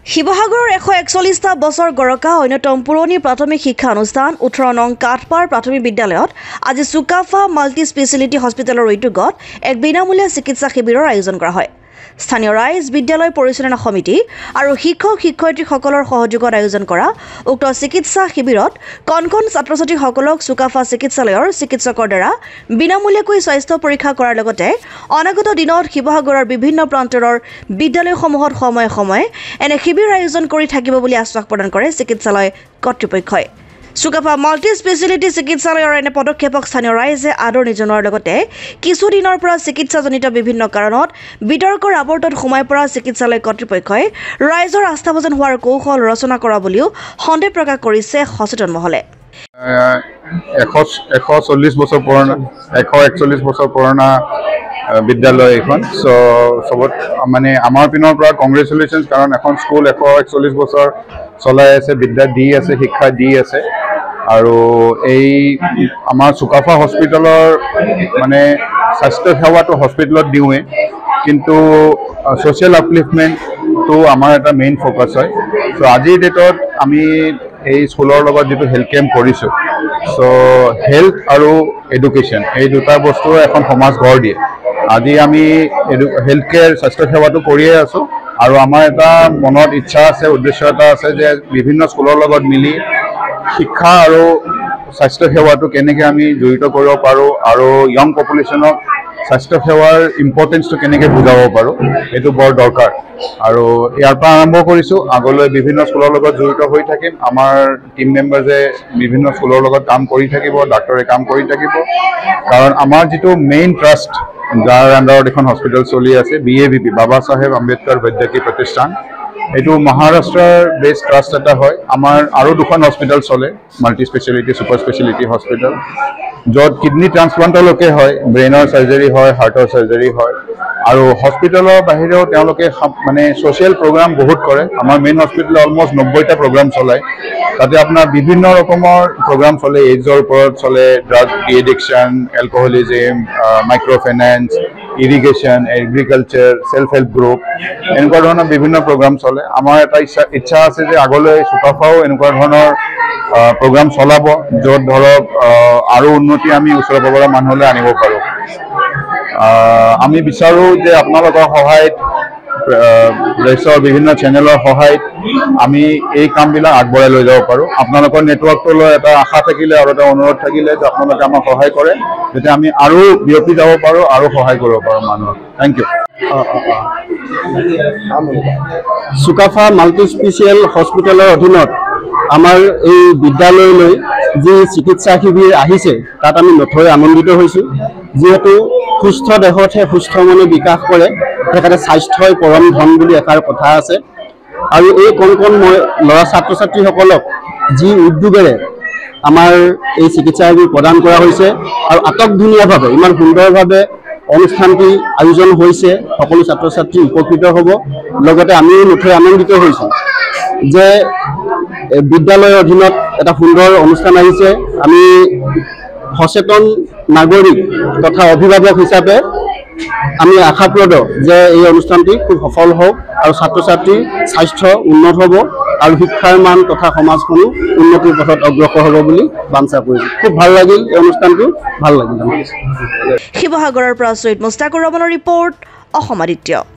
শিৱসাগৰৰ 141টা বছৰ গৰকা অন্যতম পুৰণি প্ৰাথমিক শিক্ষা অনুষ্ঠান 18 নং কাঠপাৰ প্ৰাথমিক বিদ্যালয়ত আজি চুকাফা মাল্টি স্পেচিয়েলিটি হস্পিটেলৰ উদ্যোগত এক বিনামূলীয়া চিকিৎসা শিবিৰৰ আয়োজন কৰা হয়। স্থানীয় ৰাইজ বিদ্যালয় পৰিচালনা সমিতি আৰু শিক্ষক-শিক্ষয়িত্ৰীসকলৰ সহযোগত আয়োজন কৰা উক্ত চিকিৎসা শিবিৰত কণ ছাত্ৰ-ছাত্ৰীসকলক চুকাফা চিকিৎসালয়ৰ চিকিৎসকৰ দ্বাৰা বিনামূলীয়াকৈ স্বাস্থ্য পৰীক্ষা কৰাৰ লগতে অনাগত দিনত শিৱসাগৰৰ বিভিন্ন প্ৰান্তৰৰ বিদ্যালয়সমূহত সময়ে সময়ে এনে শিবিৰ আয়োজন কৰি থাকিব বুলি আশ্বাস প্ৰদান কৰে চিকিৎসালয় কৰ্তৃপক্ষই। চুকাফা মাল্টি স্পেচিয়েলিটি চিকিৎসালয়ৰ এনে পদক্ষেপক স্থানীয় ৰাইজে আদৰণি জনোৱাৰ লগতে কিছুদিনৰ পৰা চিকিৎসাজনিত বিভিন্ন কাৰণত বিতৰ্কৰ আৱৰ্তত সোমাই পৰা চিকিৎসালয় কৰ্তৃপক্ষই ৰাইজৰ আস্থাভাজন হোৱাৰ কৌশল ৰচনা কৰা বুলিও সন্দেহ প্ৰকাশ কৰিছে সচেতন মহলে। 141 বছৰ পুৰণা বিদ্যালয় এখন সবত মানে আমাৰ পিনৰ পৰা কংগ্ৰেচুলেশ্যনছ কাৰণ এখন স্কুল 141 বছৰ চলাই আছে, বিদ্যা দি আছে, শিক্ষা দি আছে আৰু এই আমাৰ চুকাফা হস্পিটেলৰ মানে স্বাস্থ্য সেৱাটো হস্পিটেলত দিওঁৱে কিন্তু সোশ্যাল আপলিফমেণ্টটো আমাৰ এটা মেইন ফোকাস হয়। সো আজিৰ ডেটত আমি এই স্কুলৰ লগত যেটো হেল্থ কেম্প কৰিছো হেল্থ আৰু এডুকেশ্যন এই দুটা বস্তু এখন সমাজ গঢ় দিয়ে। আজি আমি হেল্থ কেয়াৰ স্বাস্থ্য সেৱাটো কৰিয়ে আছো আৰু আমাৰ এটা মনত ইচ্ছা আছে, উদ্দেশ্য এটা আছে যে বিভিন্ন স্কুলৰ লগত মিলি শিক্ষা আৰু স্বাস্থ্য সেৱাটো কেনেকৈ আমি জড়িত কৰিব পাৰো আৰু ইয়ং পপুলেশ্যনক স্বাস্থ্য সেৱাৰ ইম্পৰ্টেঞ্চটো কেনেকৈ বুজাব পাৰো এইটো বৰ দৰকাৰ আৰু ইয়াৰ পৰা আৰম্ভ কৰিছো। আগলৈ বিভিন্ন স্কুলৰ লগত জড়িত হৈ থাকিম। আমাৰ টিম মেম্বাৰ্সে বিভিন্ন স্কুলৰ লগত কাম কৰি থাকিব, ডাক্তৰে কাম কৰি থাকিব কাৰণ আমাৰ যেটো মেইন ট্ৰাষ্ট যাৰ আণ্ডাৰত এখন হস্পিটেল চলি আছে BAVP বাবা চাহেব আম্বেদকাৰ বৈদ্যকীয় প্ৰতিষ্ঠান, এইটো মহাৰাষ্ট্ৰৰ বেষ্ট ট্ৰাষ্ট এটা হয়। আমাৰ আৰু দুখন হস্পিটেল চলে, multi speciality super speciality hospital, য'ত কিডনি ট্ৰান্সপ্লাণ্টলৈকে হয়, ব্ৰেইনৰ চাৰ্জাৰী হয়, হাৰ্টৰ চাৰ্জাৰী হয় আৰু হস্পিটেলৰ বাহিৰেও তেওঁলোকে মানে ছ'চিয়েল প্ৰগ্ৰাম বহুত কৰে। আমাৰ মেইন হস্পিটেলে অলমষ্ট 90টা প্ৰগ্ৰাম চলায়। তাতে আপোনাৰ বিভিন্ন ৰকমৰ প্ৰগ্ৰাম চলে, এইডছৰ ওপৰত চলে, drug addiction, alcoholism, micro' finance, irrigation, agriculture, self help group, এনেকুৱা ধৰণৰ বিভিন্ন প্ৰগ্ৰাম চলে। আমাৰ এটা ইচ্ছা আছে যে আগলৈ চুকাফাও এনেকুৱা ধৰণৰ প্ৰগ্ৰাম চলাব য'ত ধৰক আৰু উন্নতি আমি ওচৰে পাজৰে মানুহলৈ আনিব পাৰোঁ। আমি বিচাৰোঁ যে আপোনালোকৰ সহায়ত, প্ৰেছৰ বিভিন্ন চেনেলৰ সহায়ত আমি এই কামবিলাক আগবঢ়াই লৈ যাব পাৰোঁ। আপোনালোকৰ নেটৱৰ্কটো লৈ এটা আশা থাকিলে আৰু এটা অনুৰোধ থাকিলে যে আপোনালোকে আমাক সহায় কৰে যাতে আমি আৰু বিয়পি যাব পাৰোঁ আৰু সহায় কৰিব পাৰোঁ মানুহক। Thank you. Sukapha multi special হস্পিটেলৰ অধীনত আমাৰ এই বিদ্যালয়লৈ যি চিকিৎসা শিবিৰ আহিছে তাত আমি নথৈ আনন্দিত হৈছোঁ। যিহেতু সুস্থ দেহতহে সুস্থ মনে বিকাশ কৰে, সেইকাৰণে স্বাস্থ্যই পৰম ধন বুলি এষাৰ কথা আছে আৰু এই কণ ল'ৰা ছাত্ৰ ছাত্ৰীসকলক যি উদ্যোগেৰে আমাৰ এই চিকিৎসা শিবিৰ প্ৰদান কৰা হৈছে আৰু আটকধুনীয়াভাৱে ইমান সুন্দৰভাৱে অনুষ্ঠানটি আয়োজন হৈছে, সকলো ছাত্ৰ ছাত্ৰী উপকৃত হ'ব। লগতে আমিও নথৈ আনন্দিত হৈছোঁ যে বিদ্যালয়ৰ অধীনত এটা সুন্দৰ অনুষ্ঠান আহিছে। আমি সচেতন নাগৰিক তথা অভিভাৱক হিচাপে আমি আশাপ্ৰদ যে এই অনুষ্ঠানটি খুব সফল হওক আৰু ছাত্ৰ ছাত্ৰীৰ স্বাস্থ্য উন্নত হ'ব আৰু শিক্ষাৰ মান তথা সমাজখনো উন্নতিৰ পথত অগ্ৰসৰ হ'ব বুলি বাঞ্ছা কৰিছোঁ। খুব ভাল লাগিল এই অনুষ্ঠানটো, ভাল লাগিল। শিৱসাগৰৰ পৰা ছৈয়দ মুস্তাকুৰ ৰহমানৰ ৰিপৰ্ট, অসম আদিত্য।